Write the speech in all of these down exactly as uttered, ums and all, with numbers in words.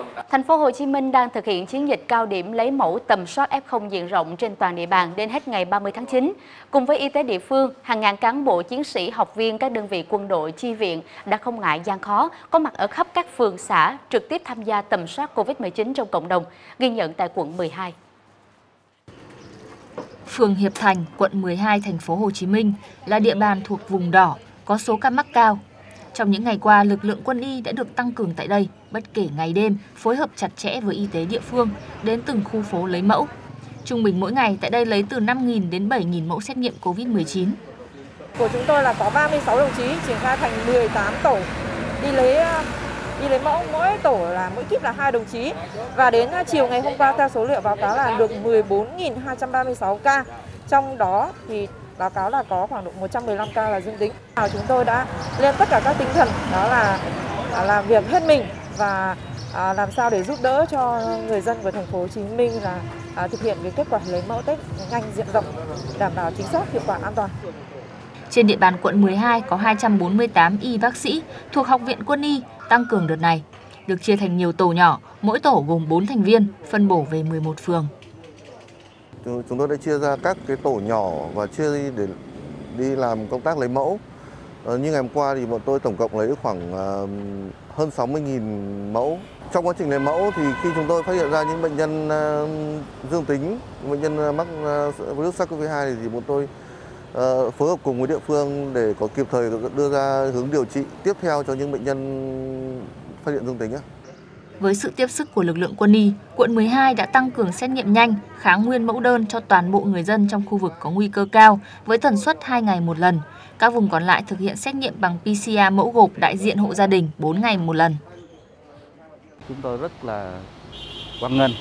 Thành phố Hồ Chí Minh đang thực hiện chiến dịch cao điểm lấy mẫu tầm soát ép không diện rộng trên toàn địa bàn đến hết ngày ba mươi tháng chín. Cùng với y tế địa phương, hàng ngàn cán bộ chiến sĩ, học viên các đơn vị quân đội, chi viện đã không ngại gian khó, có mặt ở khắp các phường xã, trực tiếp tham gia tầm soát Covid mười chín trong cộng đồng, ghi nhận tại quận mười hai. Phường Hiệp Thành, quận mười hai, thành phố Hồ Chí Minh là địa bàn thuộc vùng đỏ, có số ca mắc cao. Trong những ngày qua, lực lượng quân y đã được tăng cường tại đây, bất kể ngày đêm, phối hợp chặt chẽ với y tế địa phương, đến từng khu phố lấy mẫu. Trung bình mỗi ngày tại đây lấy từ năm nghìn đến bảy nghìn mẫu xét nghiệm Covid mười chín. Của chúng tôi là có ba mươi sáu đồng chí, triển khai thành mười tám tổ đi lấy đi lấy mẫu, mỗi tổ là mỗi kíp là hai đồng chí. Và đến chiều ngày hôm qua, theo số liệu báo cáo là được mười bốn nghìn hai trăm ba mươi sáu ca, trong đó thì báo cáo là có khoảng độ một trăm mười lăm ca là dương tính. Chúng tôi đã lên tất cả các tinh thần, đó là làm việc hết mình và làm sao để giúp đỡ cho người dân của thành phố Hồ Chí Minh là thực hiện cái kết quả lấy mẫu test nhanh diện rộng, đảm bảo chính xác, hiệu quả, an toàn. Trên địa bàn quận mười hai có hai trăm bốn mươi tám y bác sĩ thuộc Học viện Quân y tăng cường đợt này, được chia thành nhiều tổ nhỏ, mỗi tổ gồm bốn thành viên, phân bổ về mười một phường. Chúng tôi đã chia ra các cái tổ nhỏ và chia đi để đi làm công tác lấy mẫu. Như ngày hôm qua thì bọn tôi tổng cộng lấy khoảng hơn sáu mươi nghìn mẫu. Trong quá trình lấy mẫu thì khi chúng tôi phát hiện ra những bệnh nhân dương tính, bệnh nhân mắc virus SARS-xê o vê hai thì bọn tôi phối hợp cùng với địa phương để có kịp thời đưa ra hướng điều trị tiếp theo cho những bệnh nhân phát hiện dương tính. Với sự tiếp sức của lực lượng quân y, quận mười hai đã tăng cường xét nghiệm nhanh, kháng nguyên mẫu đơn cho toàn bộ người dân trong khu vực có nguy cơ cao với tần suất hai ngày một lần. Các vùng còn lại thực hiện xét nghiệm bằng pê xê rờ mẫu gộp đại diện hộ gia đình bốn ngày một lần. Chúng tôi rất là hoan nghênh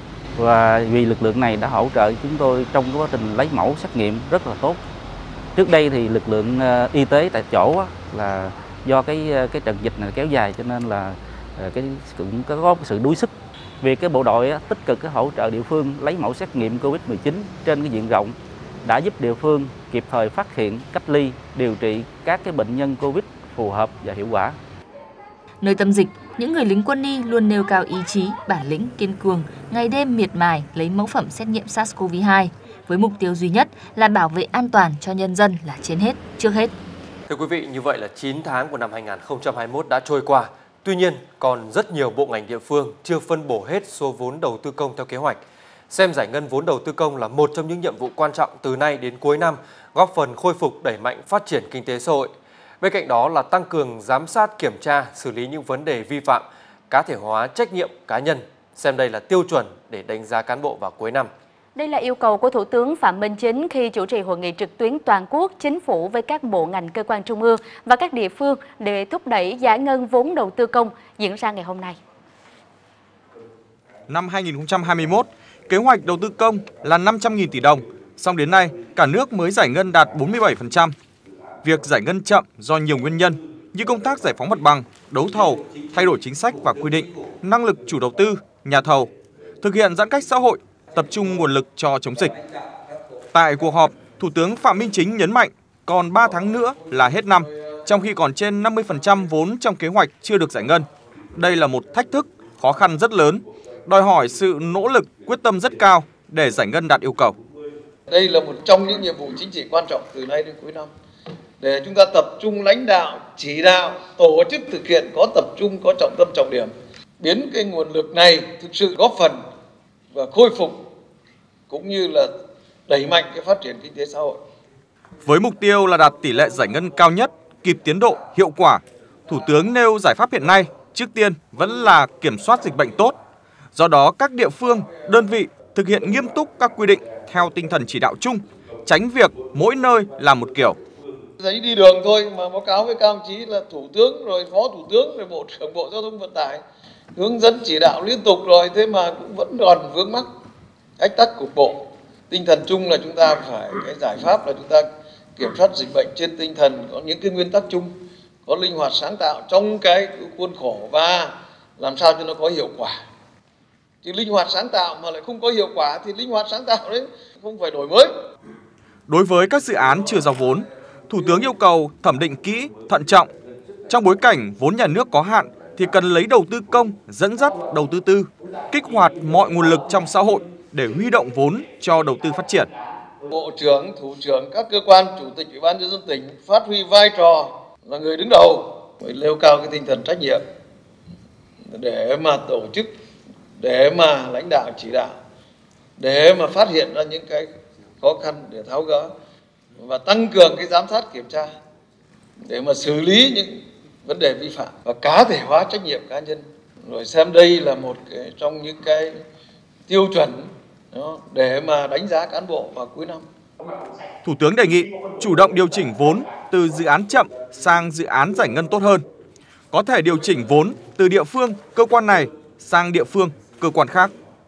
và vì lực lượng này đã hỗ trợ chúng tôi trong quá trình lấy mẫu xét nghiệm rất là tốt. Trước đây thì lực lượng y tế tại chỗ là do cái cái trận dịch này kéo dài cho nên là cái cũng có sự đuối sức. Vì cái bộ đội tích cực cái hỗ trợ địa phương lấy mẫu xét nghiệm Covid mười chín trên cái diện rộng đã giúp địa phương kịp thời phát hiện, cách ly, điều trị các cái bệnh nhân Covid phù hợp và hiệu quả. Nơi tâm dịch, những người lính quân y luôn nêu cao ý chí, bản lĩnh, kiên cường, ngày đêm miệt mài lấy mẫu phẩm xét nghiệm SARS-xê o vê hai với mục tiêu duy nhất là bảo vệ an toàn cho nhân dân là trên hết, trước hết. Thưa quý vị, như vậy là chín tháng của năm hai nghìn không trăm hai mươi mốt đã trôi qua. Tuy nhiên, còn rất nhiều bộ ngành địa phương chưa phân bổ hết số vốn đầu tư công theo kế hoạch. Xem giải ngân vốn đầu tư công là một trong những nhiệm vụ quan trọng từ nay đến cuối năm, góp phần khôi phục đẩy mạnh phát triển kinh tế xã hội. Bên cạnh đó là tăng cường giám sát, kiểm tra, xử lý những vấn đề vi phạm, cá thể hóa trách nhiệm cá nhân. Xem đây là tiêu chuẩn để đánh giá cán bộ vào cuối năm. Đây là yêu cầu của Thủ tướng Phạm Minh Chính khi chủ trì hội nghị trực tuyến toàn quốc chính phủ với các bộ ngành cơ quan trung ương và các địa phương để thúc đẩy giải ngân vốn đầu tư công diễn ra ngày hôm nay. Năm hai nghìn không trăm hai mươi mốt, kế hoạch đầu tư công là năm trăm nghìn tỷ đồng, song đến nay cả nước mới giải ngân đạt bốn mươi bảy phần trăm. Việc giải ngân chậm do nhiều nguyên nhân như công tác giải phóng mặt bằng, đấu thầu, thay đổi chính sách và quy định, năng lực chủ đầu tư, nhà thầu, thực hiện giãn cách xã hội, tập trung nguồn lực cho chống dịch. Tại cuộc họp, Thủ tướng Phạm Minh Chính nhấn mạnh còn ba tháng nữa là hết năm, trong khi còn trên năm mươi phần trăm vốn trong kế hoạch chưa được giải ngân. Đây là một thách thức, khó khăn rất lớn, đòi hỏi sự nỗ lực, quyết tâm rất cao để giải ngân đạt yêu cầu. Đây là một trong những nhiệm vụ chính trị quan trọng từ nay đến cuối năm, để chúng ta tập trung lãnh đạo, chỉ đạo, tổ chức thực hiện có tập trung, có trọng tâm trọng điểm, biến cái nguồn lực này thực sự góp phần và khôi phục cũng như là đẩy mạnh cái phát triển kinh tế xã hội. Với mục tiêu là đạt tỷ lệ giải ngân cao nhất, kịp tiến độ, hiệu quả, Thủ tướng nêu giải pháp hiện nay trước tiên vẫn là kiểm soát dịch bệnh tốt. Do đó các địa phương, đơn vị thực hiện nghiêm túc các quy định theo tinh thần chỉ đạo chung, tránh việc mỗi nơi làm một kiểu. Giấy đi đường thôi mà báo cáo với các ông chí là Thủ tướng rồi Phó Thủ tướng rồi Bộ trưởng Bộ Giao thông Vận tải hướng dẫn chỉ đạo liên tục rồi, thế mà cũng vẫn còn vướng mắc, ách tắc cục bộ. Tinh thần chung là chúng ta phải, cái giải pháp là chúng ta kiểm soát dịch bệnh trên tinh thần có những cái nguyên tắc chung, có linh hoạt sáng tạo trong cái khuôn khổ và làm sao cho nó có hiệu quả. Chứ linh hoạt sáng tạo mà lại không có hiệu quả thì linh hoạt sáng tạo đấy không phải đổi mới. Đối với các dự án chưa giao vốn, Thủ tướng yêu cầu thẩm định kỹ, thận trọng. Trong bối cảnh vốn nhà nước có hạn, thì cần lấy đầu tư công dẫn dắt đầu tư tư, kích hoạt mọi nguồn lực trong xã hội để huy động vốn cho đầu tư phát triển. Bộ trưởng, thủ trưởng, các cơ quan, chủ tịch Ủy ban nhân dân tỉnh phát huy vai trò là người đứng đầu, phải nêu cao cái tinh thần trách nhiệm để mà tổ chức, để mà lãnh đạo chỉ đạo, để mà phát hiện ra những cái khó khăn để tháo gỡ và tăng cường cái giám sát kiểm tra để mà xử lý những vấn đề vi phạm và cá thể hóa trách nhiệm cá nhân, rồi xem đây là một cái trong những cái tiêu chuẩn đó, để mà đánh giá cán bộ vào cuối năm. Thủ tướng đề nghị chủ động điều chỉnh vốn từ dự án chậm sang dự án giải ngân tốt hơn. Có thể điều chỉnh vốn từ địa phương, cơ quan này sang địa phương, cơ quan khác.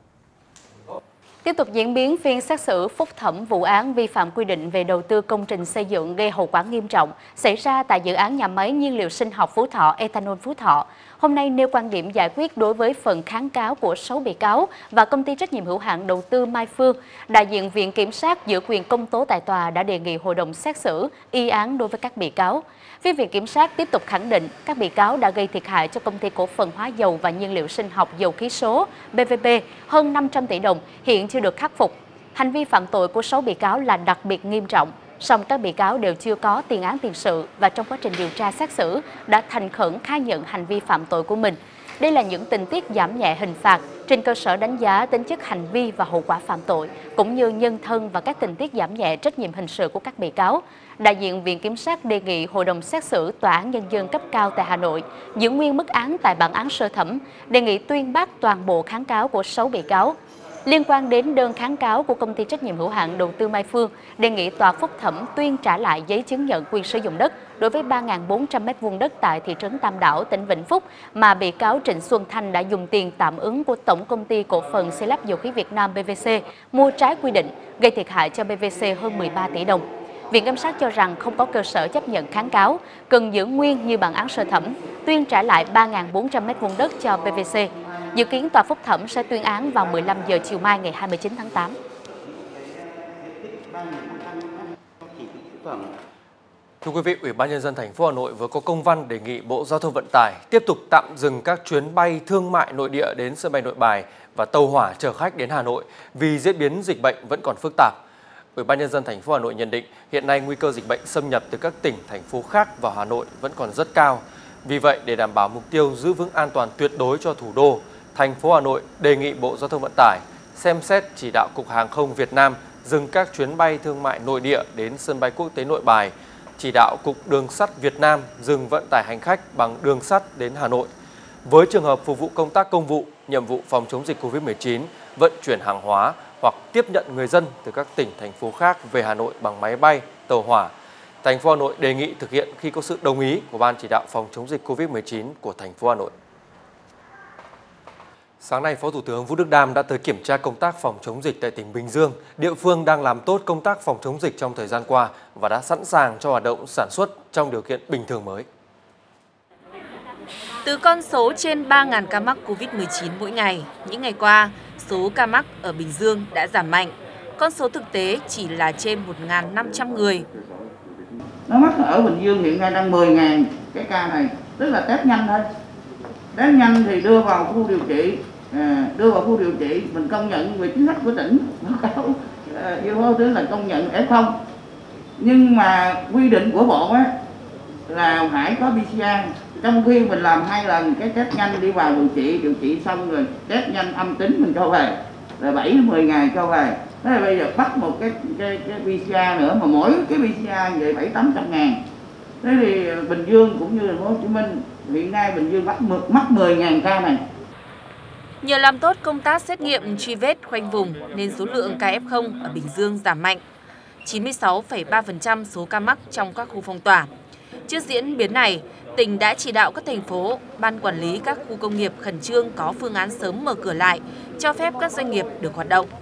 Tiếp tục diễn biến phiên xét xử phúc thẩm vụ án vi phạm quy định về đầu tư công trình xây dựng gây hậu quả nghiêm trọng xảy ra tại dự án nhà máy nhiên liệu sinh học Phú Thọ, Ethanol Phú Thọ. Hôm nay nêu quan điểm giải quyết đối với phần kháng cáo của sáu bị cáo và công ty trách nhiệm hữu hạn đầu tư Mai Phương, đại diện Viện Kiểm sát giữ quyền công tố tại tòa đã đề nghị hội đồng xét xử y án đối với các bị cáo. Phía Viện Kiểm sát tiếp tục khẳng định các bị cáo đã gây thiệt hại cho công ty cổ phần hóa dầu và nhiên liệu sinh học dầu khí số bê vê pê hơn năm trăm tỷ đồng, hiện chưa được khắc phục. Hành vi phạm tội của sáu bị cáo là đặc biệt nghiêm trọng, song các bị cáo đều chưa có tiền án tiền sự và trong quá trình điều tra xét xử đã thành khẩn khai nhận hành vi phạm tội của mình. Đây là những tình tiết giảm nhẹ hình phạt trên cơ sở đánh giá tính chất hành vi và hậu quả phạm tội, cũng như nhân thân và các tình tiết giảm nhẹ trách nhiệm hình sự của các bị cáo. Đại diện Viện Kiểm sát đề nghị Hội đồng xét xử Tòa án Nhân dân cấp cao tại Hà Nội giữ nguyên mức án tại bản án sơ thẩm, đề nghị tuyên bác toàn bộ kháng cáo của sáu bị cáo. Liên quan đến đơn kháng cáo của công ty trách nhiệm hữu hạn đầu tư Mai Phương, đề nghị tòa phúc thẩm tuyên trả lại giấy chứng nhận quyền sử dụng đất đối với ba nghìn bốn trăm mét vuông đất tại thị trấn Tam Đảo, tỉnh Vĩnh Phúc mà bị cáo Trịnh Xuân Thanh đã dùng tiền tạm ứng của Tổng công ty cổ phần xây lắp dầu khí Việt Nam bê vê xê mua trái quy định, gây thiệt hại cho bê vê xê hơn mười ba tỷ đồng. Viện Kiểm sát cho rằng không có cơ sở chấp nhận kháng cáo, cần giữ nguyên như bản án sơ thẩm, tuyên trả lại ba nghìn bốn trăm mét vuông đất cho bê vê xê. Dự kiến tòa phúc thẩm sẽ tuyên án vào mười lăm giờ chiều mai ngày hai mươi chín tháng tám. Thưa quý vị, Ủy ban nhân dân thành phố Hà Nội vừa có công văn đề nghị Bộ Giao thông Vận tải tiếp tục tạm dừng các chuyến bay thương mại nội địa đến sân bay Nội Bài và tàu hỏa chở khách đến Hà Nội vì diễn biến dịch bệnh vẫn còn phức tạp. Ủy ban nhân dân thành phố Hà Nội nhận định hiện nay nguy cơ dịch bệnh xâm nhập từ các tỉnh, thành phố khác vào Hà Nội vẫn còn rất cao. Vì vậy, để đảm bảo mục tiêu giữ vững an toàn tuyệt đối cho thủ đô, thành phố Hà Nội đề nghị Bộ Giao thông Vận tải xem xét chỉ đạo Cục Hàng không Việt Nam dừng các chuyến bay thương mại nội địa đến sân bay quốc tế Nội Bài, chỉ đạo Cục Đường sắt Việt Nam dừng vận tải hành khách bằng đường sắt đến Hà Nội. Với trường hợp phục vụ công tác công vụ, nhiệm vụ phòng chống dịch Covid mười chín, vận chuyển hàng hóa hoặc tiếp nhận người dân từ các tỉnh, thành phố khác về Hà Nội bằng máy bay, tàu hỏa, thành phố Hà Nội đề nghị thực hiện khi có sự đồng ý của Ban chỉ đạo phòng chống dịch Covid mười chín của thành phố Hà Nội. Sáng nay, Phó Thủ tướng Vũ Đức Đam đã tới kiểm tra công tác phòng chống dịch tại tỉnh Bình Dương. Địa phương đang làm tốt công tác phòng chống dịch trong thời gian qua và đã sẵn sàng cho hoạt động sản xuất trong điều kiện bình thường mới. Từ con số trên ba nghìn ca mắc Covid mười chín mỗi ngày, những ngày qua, số ca mắc ở Bình Dương đã giảm mạnh. Con số thực tế chỉ là trên một nghìn năm trăm người. Nó mắc ở Bình Dương hiện nay đang mười nghìn cái ca này, tức là test nhanh thôi. Test nhanh thì đưa vào khu điều trị, à, đưa vào khu điều trị, mình công nhận về chính sách của tỉnh, báo cáo yêu cầu tức là công nhận ép không. Nhưng mà quy định của bộ á, là phải có pê xê rờ, trong khi mình làm hai lần cái test nhanh đi vào điều trị, điều trị xong rồi test nhanh âm tính mình cho về, rồi bảy đến mười ngày cho về. Thế là bây giờ bắt một cái, cái, cái pê xê rờ nữa mà mỗi cái pê xê rờ vậy bảy tám trăm ngàn. Thế thì Bình Dương cũng như thành phố Hồ Chí Minh hiện nay Bình Dương bắt mắc mười nghìn ca này. Nhờ làm tốt công tác xét nghiệm truy vết khoanh vùng nên số lượng ca ép không ở Bình Dương giảm mạnh, chín mươi sáu phẩy ba phần trăm số ca mắc trong các khu phong tỏa. Trước diễn biến này, tỉnh đã chỉ đạo các thành phố, ban quản lý các khu công nghiệp khẩn trương có phương án sớm mở cửa lại, cho phép các doanh nghiệp được hoạt động.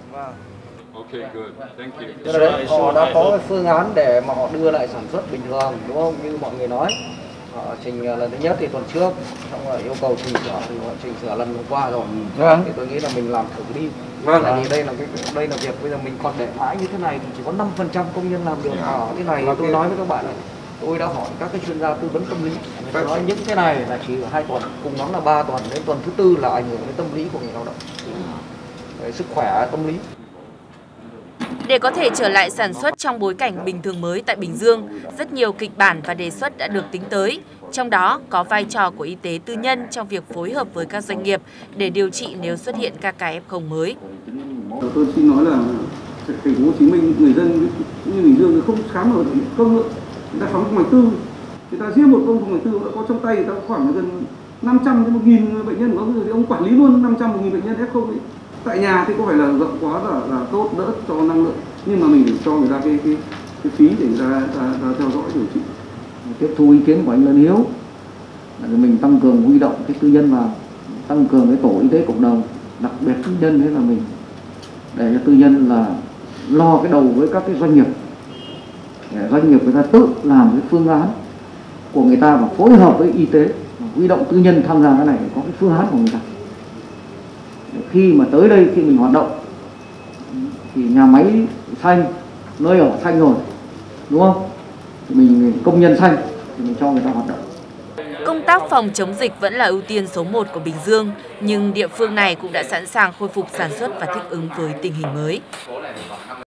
Cho nên họ đã có phương án để mà họ đưa lại sản xuất bình thường, đúng không? Như mọi người nói, họ trình lần thứ nhất thì tuần trước, xong rồi yêu cầu chỉnh sửa thì họ chỉnh sửa lần hôm qua rồi. Vâng. Thì tôi nghĩ là mình làm thử đi. Vâng. Tại vì đây là cái đây là việc bây giờ mình còn để mãi như thế này thì chỉ có năm phần trăm công nhân làm được ở cái này. Tôi nói với các bạn này, tôi đã hỏi các cái chuyên gia tư vấn tâm lý, người ta nói những cái này là chỉ ở hai tuần, cùng lắm là ba tuần, đến tuần thứ tư là ảnh hưởng đến tâm lý của người lao động, về sức khỏe tâm lý. Để có thể trở lại sản xuất trong bối cảnh bình thường mới tại Bình Dương, rất nhiều kịch bản và đề xuất đã được tính tới. Trong đó có vai trò của y tế tư nhân trong việc phối hợp với các doanh nghiệp để điều trị nếu xuất hiện các ca ép không mới. Tôi xin nói là thành phố Hồ Chí Minh, người dân như Bình Dương không khám ở công nữa, người ta khám trong ngành tư, người ta riêng một công trong ngành tư đã có trong tay người ta khoảng gần năm trăm đến một nghìn bệnh nhân, có người ông quản lý luôn năm trăm một nghìn bệnh nhân ép không ấy. Tại nhà thì có phải là rộng quá là, là tốt đỡ cho năng lượng, nhưng mà mình phải cho người ta cái cái, cái phí để người ta, ta, ta theo dõi điều trị. Tiếp thu ý kiến của anh Lân Hiếu là mình tăng cường huy động cái tư nhân vào, tăng cường cái tổ y tế cộng đồng, đặc biệt tư nhân đấy là mình để cho tư nhân là lo cái đầu với các cái doanh nghiệp, để doanh nghiệp người ta tự làm cái phương án của người ta và phối hợp với y tế, huy động tư nhân tham gia cái này để có cái phương án của người ta. Để khi mà tới đây khi mình hoạt động thì nhà máy xanh, nơi ở xanh rồi, đúng không? Thì mình công nhân xanh thì mình cho người ta hoạt động. Công tác phòng chống dịch vẫn là ưu tiên số một của Bình Dương, nhưng địa phương này cũng đã sẵn sàng khôi phục sản xuất và thích ứng với tình hình mới.